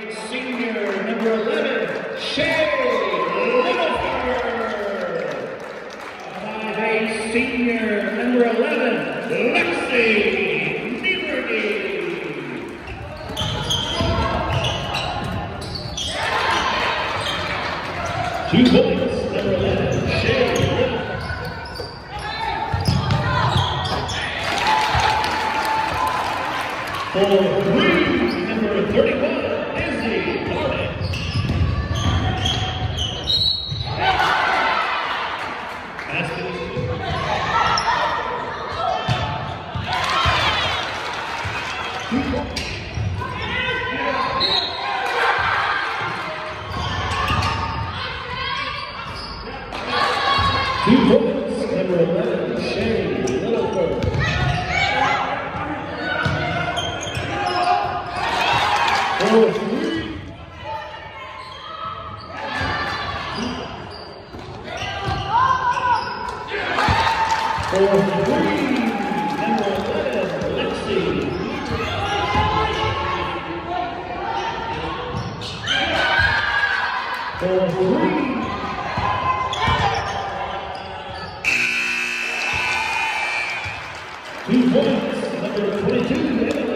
senior, number 11, Shay Littleford. 5A senior, number 11, Lexi Nieberty. 2 points, number 11, Shay Littleford. For 3, number 31, Izzy Barnett. Basket is good. 2 points. 2 points, number 11, Shay Littleford. For 3. For 3, number 11, Lexi. For 3. 2 points, number 22,